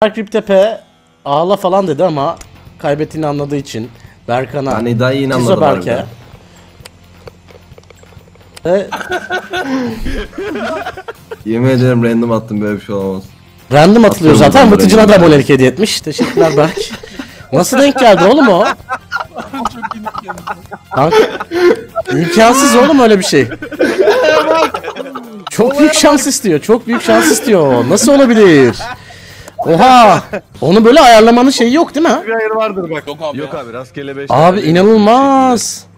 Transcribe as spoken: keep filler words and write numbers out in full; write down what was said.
Riptepe ağla falan dedi ama kaybettiğini anladığı için Berkan'a, hani daha iyi Tizo inanmadılar Berke ve yemin ederim random attım, böyle bir şey olamaz. random atılıyor Atıyorum zaten. ben Vıtıcına da random. abonelik hediye etmiş. Teşekkürler Berk. Nasıl denk geldi oğlum o? Kanka, imkansız oğlum öyle bir şey. Çok büyük şans istiyor. Çok büyük şans istiyor o. Nasıl olabilir? Oha! Onu böyle ayarlamanın şeyi yok değil mi? Bir ayır vardır bak. Yok abi. Yok abi rastgele beş. Abi inanılmaz.